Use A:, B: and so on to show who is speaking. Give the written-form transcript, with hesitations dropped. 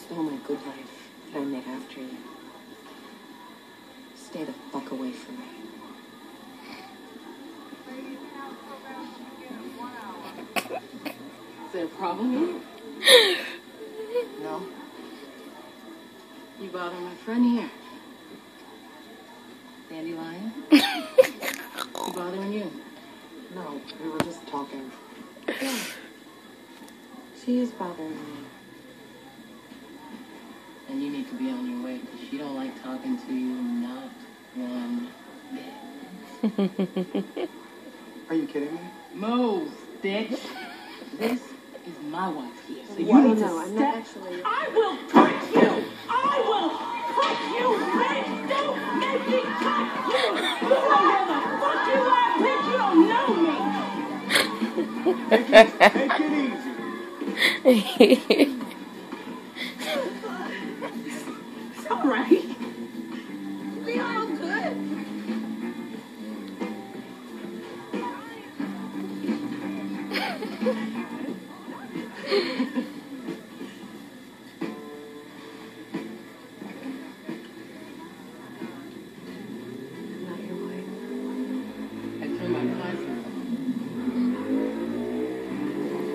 A: stole my good life that I made after you. Stay the fuck away from me. Is there a problem? No. You bother my friend here. Dandelion? He bothering you? No, we were just talking. Yeah. She is bothering me. And you need to be on your way, because she don't like talking to you, not one bit.
B: Are you kidding me?
A: Move, bitch. This is my wife here, so you need to
C: I'm not actually...
A: I will touch you! I will touch you, bitch! Don't make me touch you! You know where the fuck you are, bitch! You don't know me!
B: Take it easy.
A: It's all right. We all good.